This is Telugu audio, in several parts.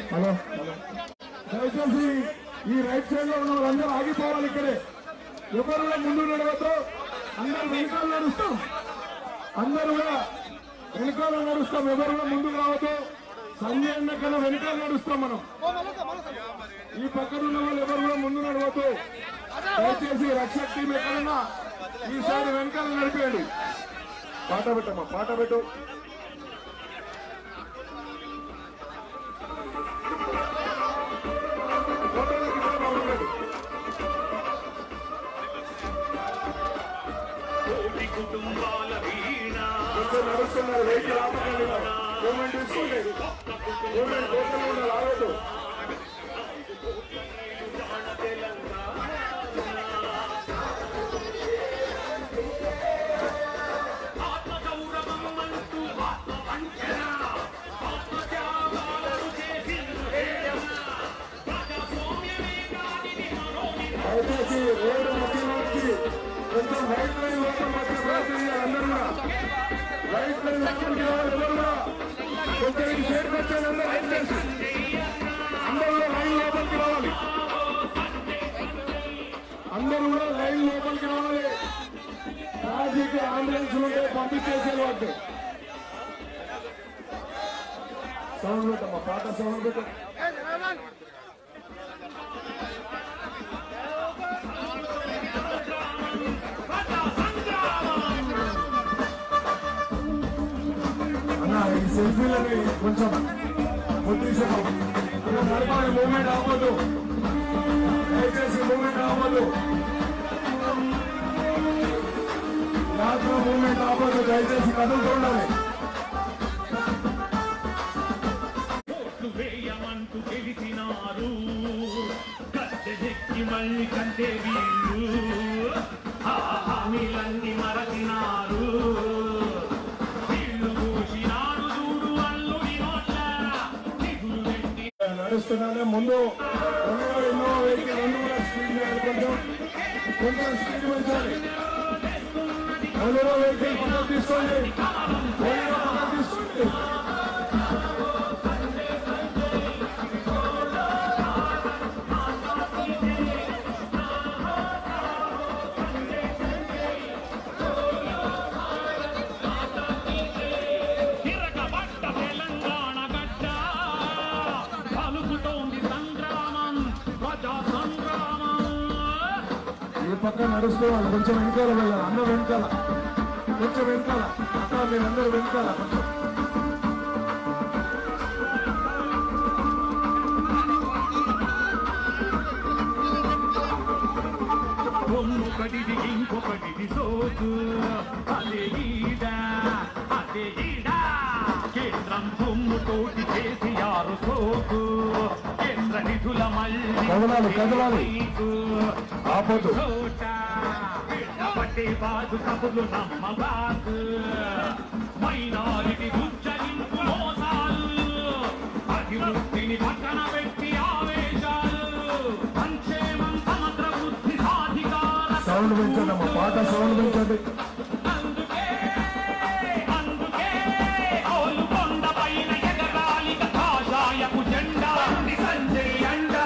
హలో దయచేసి ఈ రైట్ సైడ్ లో ఉన్న వాళ్ళందరూ ఆగిపోవాలి. ఇక్కడే ఎవరు కూడా ముందు నడవద్దు. అందరూ వెనకాల నడుస్తాం. అందరూ కూడా వెనకాల నడుస్తాం. ఎవరు కూడా ముందుకు రావద్దు. సంజయ్ అన్న కన్నా వెనకాల నడుస్తాం. మనం ఈ పక్కన ఉన్న వాళ్ళు ఎవరు కూడా ముందు నడవద్దు. దయచేసి రక్షక్ టీం ఎక్కడన్నా ఈసారి వెనకాల నడిపేయండి. పాట పెట్టమ్మా, పాట పెట్టు. నడుస్తున్నారు వెహికల్ ఆపకండి. గవర్నమెంట్ తీసుకోండి. గవర్నమెంట్ కోర్టులో ఉండాలి, ఆగదు. దయచేసి రోడ్డు మధ్యలోకి కొంచెం రైట్ లైన్ లోపల మధ్య ప్రయత్నం చేయాలి. అందరూ కూడా రైట్ లైన్ లోపలికి రావాలి. ఎవరు కూడా కొంచెం ఇది షేర్ పెట్టండి. అందరూ రైట్ చేసి అందరూ కూడా లైన్ లోపలికి రావాలి. అందరూ కూడా లైన్ లోపలికి రావాలి. ట్రాఫిక్ అంబులెన్స్ ఉంటే పంపించేసే వాటి సౌండ్ పెట్టమ్మా, పాట సౌండ్ పెట్ట. ఈ సెల్ఫీలని కొంచెం కొద్దిసేపు నడపాలి. మూవ్మెంట్ అవ్వదు. దయచేసి మూవ్మెంట్ అవ్వదు. యాత్ర మూవ్మెంట్ అవ్వదు. దయచేసి కదులుతూ ఉండాలి. వేయమంటూ గెలిచినారు గద్దెకి మళ్ళీ కంటే వీళ్ళు హామీలన్నీ మరచినారు. నడుస్తున్నానే ముందు ఎన్నో వెహికల్ రెండు కూడా స్పీడ్ కొంచెం స్పీడ్ పెంచాలి. అందులో వెహికల్ పక్కన తీసుకోండి. పక్కన తీసుకోండి. ఈ పక్క నడుస్తున్నాడు. కొంచెం వెనకాల వెళ్ళాలి. అన్న వెనకాల, కొంచెం వెనకాల. అక్క మీరందరూ వెనకాల కొంచెం. ఒక్కటిది ఇంకొకటిది సోకు అదే ఈడా అదే ఈడా. కేంద్రం సొమ్ముతోటి కేసీఆర్ సోకు. కేంద్ర నిధుల మళ్ళీ కదలాలి. ఆపదు. పట్టే బాదు కబులు నమ్మబాదు. మైనారిటీ ఉచ్చరింపు మోసాలు. అభివృద్ధిని పక్కన పెట్టి ఆవేశాలు. సంక్షేమం సమగ్ర బుద్ధి సాధికార. సౌండ్ పెంచండి అమ్మా, పాట సౌండ్ పెంచండి. అందుకే ఓలుకొండ పైన ఎగరాలిక కాషాయపు జెండా సంజయ్ అండా.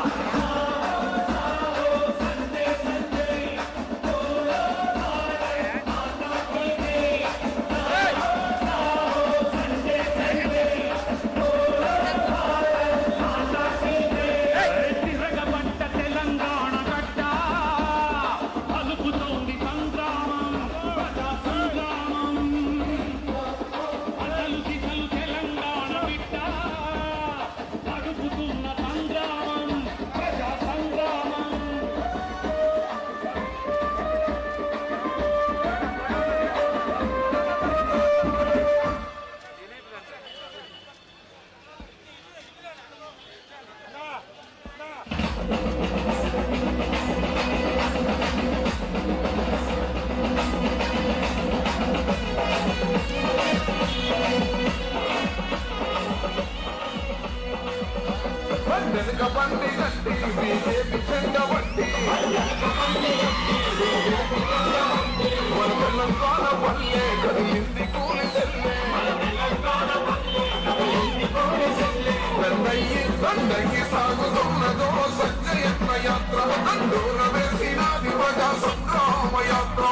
బండి గట్టి బీజేపీ చెండ వట్టి తెలంగాణ పల్లె కదిలింది కూలి సెల్లే పెద్దయ్యి దండకి సాగుతున్నదో సంజయత్న యాత్ర దండూర వేసినాది ప్రజా సంగ్రామ యాత్ర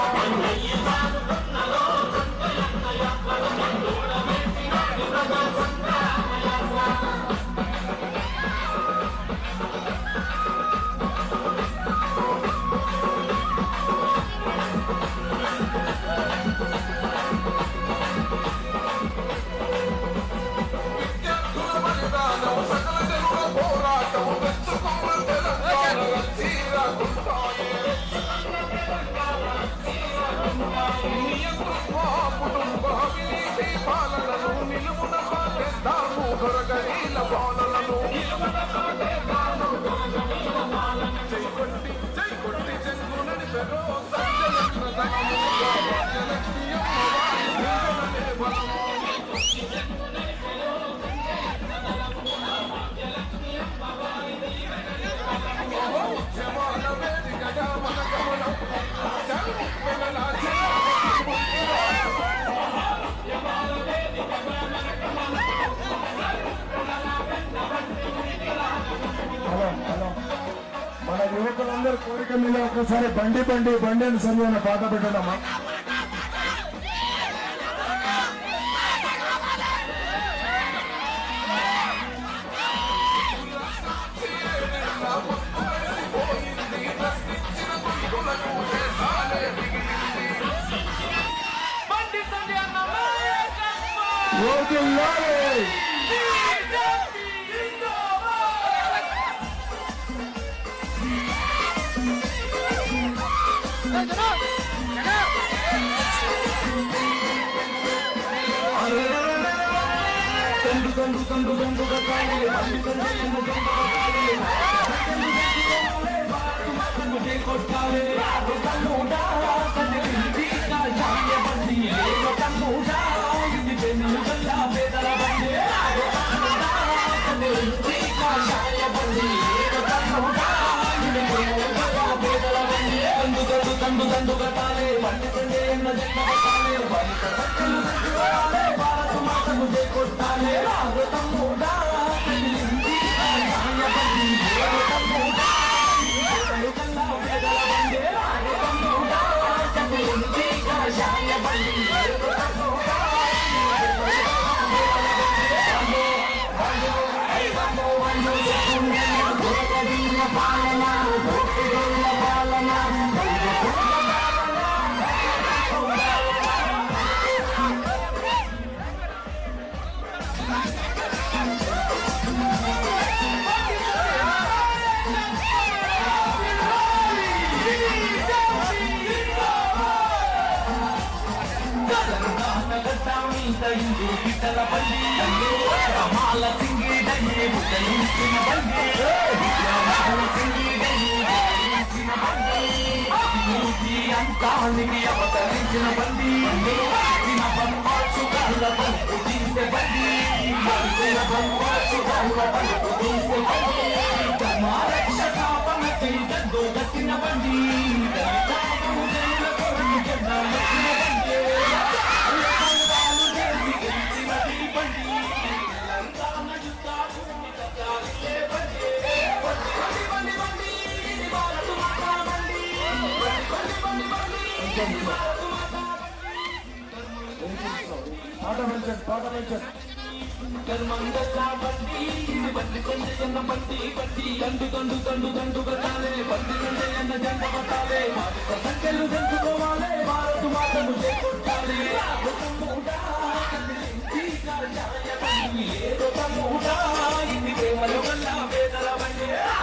విద్యార్థుల బలిదానం సకల జనుల పోరాటం తెచ్చుకున్న తెలంగాణ చీరకుంటాయే నియంతృత్వ కుటుంబ అవినీతి పాలనను నిలువున పాటేద్దాము దొరగరీల పాలనను జై కొట్టి జంగు నడిపెరో సంజయత్న ధనము రాజ్యలక్ష్మి అమ్మవారి దీవెనలే బలము ఉద్యమాల వేదికగా మన గమనం జన్మల హలో హలో మన యువకులందరూ కోరిక మీద ఒకసారి బండి బండి బండి అని సరి అన్న పాట పెట్టడమ్మా. అవతరించిన బండి గట్టిన బండి పాట పెంచండి పాట పెంచండి. బండి సంజయన్న బండి బండి దండు దండు దండు దండు కట్టాలే బండి సంజయన్న జెండ పట్టాలే సంఖ్యలు తెలుసుకోవాలి భారత మాతను చేకొట్టాలి ఇది ప్రేమలు వల్ల పేదల బండి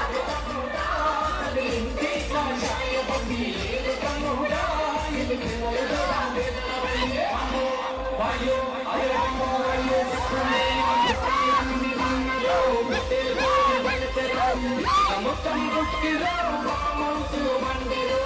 వాయో అయ్యో అయ్యో మొత్తం గుట్టిలో మౌతు బండిలో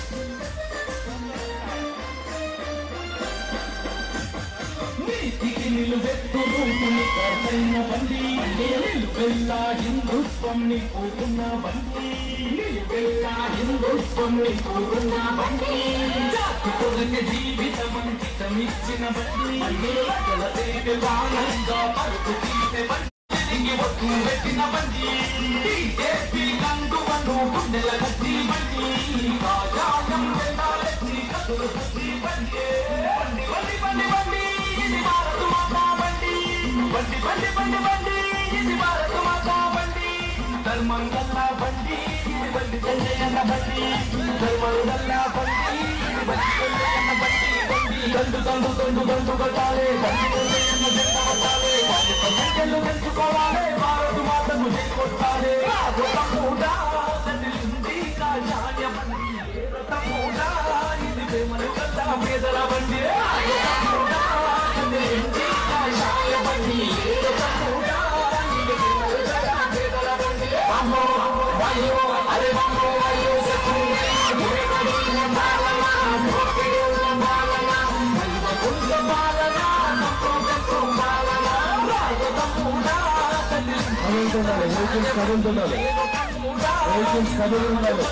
నీతికి నిలువెత్తును కర్తైన బండి నిలువెల్లా హిందుత్వం నీకున్న బండి నిలువెల్లా హిందుత్వం నీకున్న బండి జాతి కొరకు జీవితం అంకితమిచ్చిన బండి ప్రజల సేవగానంగా పరుగు తీసే బండి తిరిగి వస్తూ పెట్టిన బండి బీజేపీ కండువను గుండెల గట్టి బండి రాజాయం జెండాలెత్తి కతులు కట్టి బండి బండి బండి బండి ఇది భారత మాతా బండి బండి బండి బండి బండి ఇది భారత మాతా బండి ధర్మం గల్లా బండి ఇది బండి చెల్లెన్న బండి ధర్మం గల్లా బండి ఇది బండి చెల్లెన్న బండి దండు దండు దండు దండు కట్టాలి బండి చెల్లెన్న జెండ కట్టాలి సంఖ్యలు పెంచుకోవాలి భారత మాతను కొట్టాలి రథమూడా తల్లింది కాజాయ బండి రథమూడా ఇది ప్రేమలు గల్లా పేదల బండి రథమూడా తల్లింది కాజాయ బండి రథమూడా ఇది ప్రేమలు గల్లా పేదల బండి వామో వాయో అరే వామో వాయో సత్తునే గురేగడిన బాలనా భోగిడుల బాలనా మల్వకుండ బాలనా నొక్కొంటూ బాలనా రథమూడా కదులుతుండాలి వెహికల్స్ కదులుతుండాలి వెహికల్స్ కదులుతుండాలి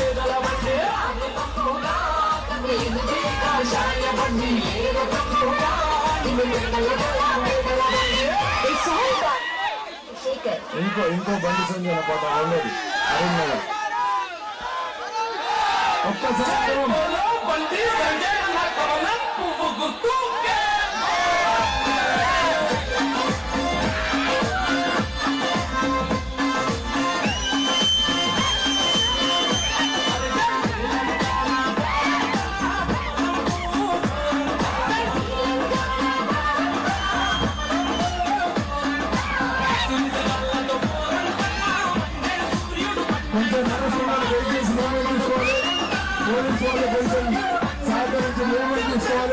ఇంకో బండి సంజయ్ పాట ఆల్రెడీ అరుణ్ ఒక్కసారి బండి సంజయ్ పువ్వు గుర్తు కొంచెం నడుస్తున్నారు వెహికల్స్ మూవ్మెంట్ తీసుకోవాలి పోలీస్ వాళ్ళు కొంచెం సహకరించి మూవ్మెంట్ తీసుకోవాలి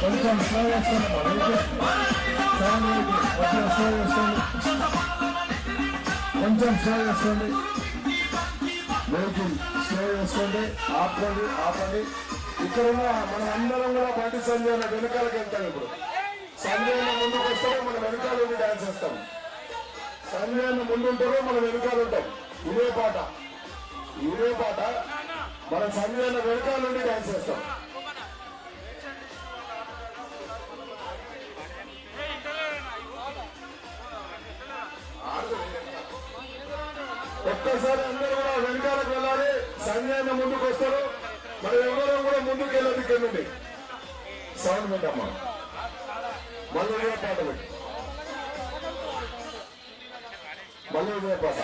కొంచెం స్లో చేస్తాను కొంచెం స్లో చేస్తుంది వెహికల్ స్లో చేస్తుంది ఆపండి ఇక్కడ మనం అందరం కూడా బండి సంజయ్ వెనకాలకి వెళ్తాం ఇప్పుడు సంజయ్ ముందుకు వస్తారో మనం వెనకాల ఉండి డాన్స్ చేస్తాం సంజయ్ ముందు ఉంటారో మనం వెనకాల ఉంటాం ఇదే పాట మనం సంజయ్ వెనకాల నుండి డాన్స్ చేస్తాం ఒక్కసారి అందరూ కూడా వెనకాలకు వెళ్ళాలి సంజయ్ ముందుకు వస్తారు మరి ఎవరో కూడా ముందుకు వెళ్ళదు ఇక్కడ నుండి సౌండ్ పెట్టమ్మా మళ్ళీ ఇదే పాట పెట్టి మళ్ళీ ఇదే పాట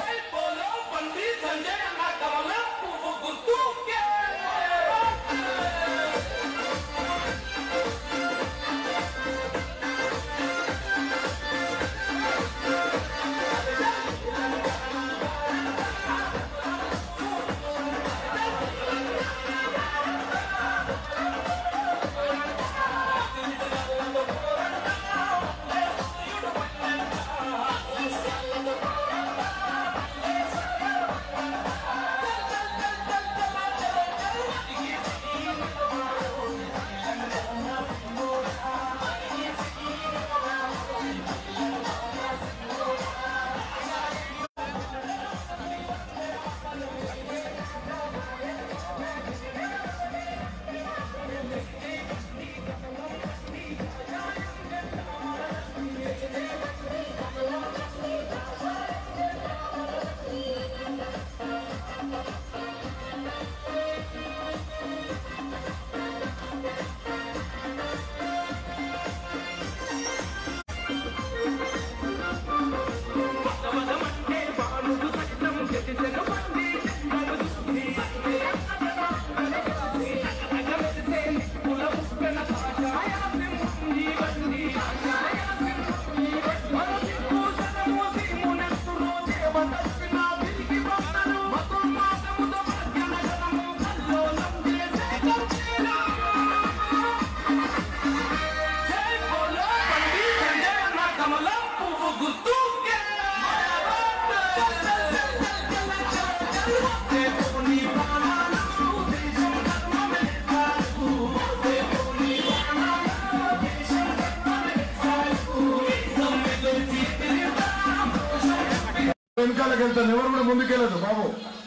వెనకాలకు వెళ్తాను ఎవరు కూడా ముందుకెళ్ళదు బాబు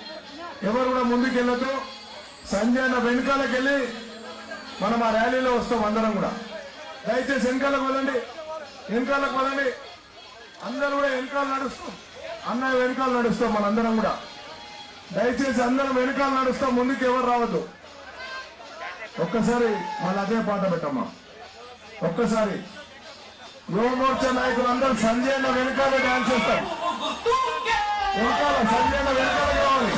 ఎవరు కూడా ముందుకెళ్ళదు సంజయ్ వెనకాలకు వెళ్ళి మనం ఆ ర్యాలీలో వస్తాం అందరం కూడా దయచేసి వెనకాలకు వెళ్ళండి అందరూ కూడా వెనకాల నడుస్తాం అన్నయ్య వెనకాల నడుస్తాం మనందరం కూడా దయచేసి అందరం వెనకాల నడుస్తాం ముందుకు ఎవరు రావద్దు ఒక్కసారి మళ్ళీ అదే పాట పెట్టమ్మా ఒక్కసారి యువ మోర్చా నాయకులు అందరూ సంజయ్ వెనకాల డాన్స్ చేస్తారు వెనకాల సంజయ్ వెనకాల కావాలి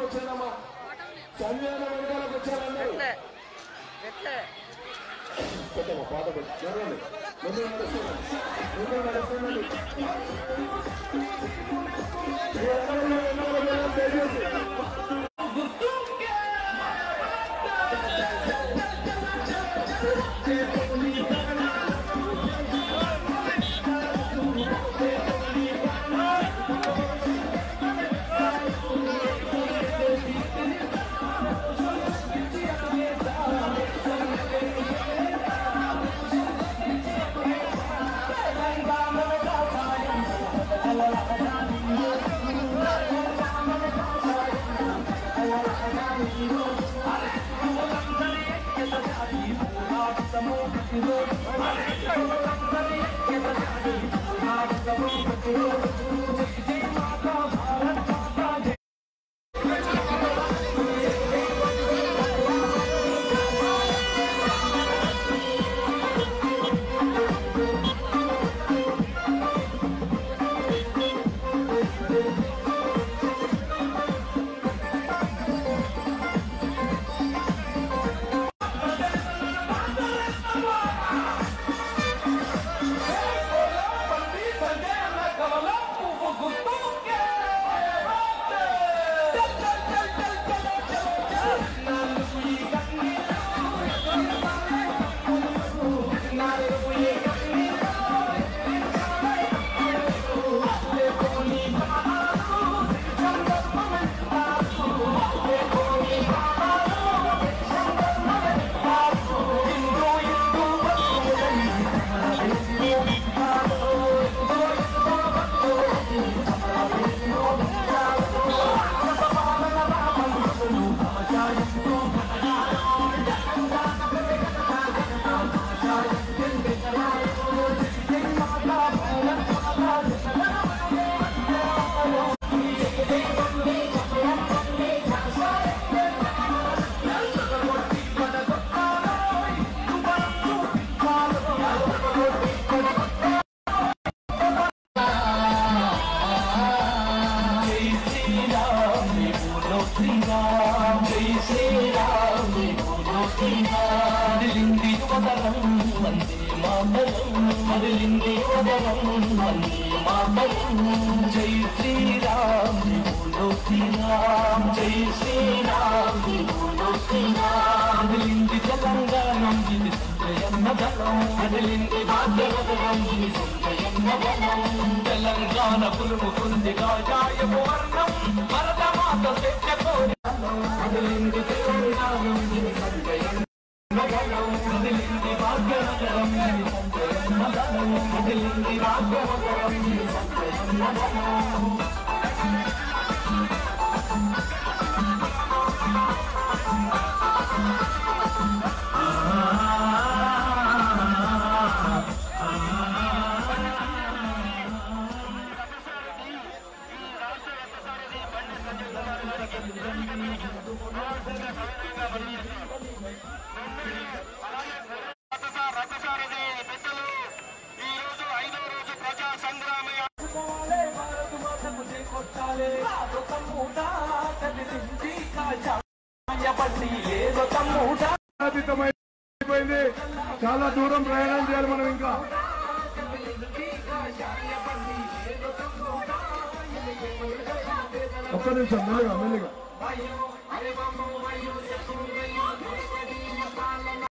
సంజయ్ వెనకాలకు వచ్చారండి పాట తెలంగాణ పులుముకుంది గాయాయపు వర్ణం భరతమాత స్వేచ్ఛ కోరి అదిలింది తెలంగాణ అదిలింది భాగ్యనగరం అదిలింది భాగ్యనగరం అయిపోయింది, చాలా దూరం ప్రయాణం చేయాలి మనం. ఇంకా ఒక్క నిమిషం, మెల్లిగా మెల్లిగా.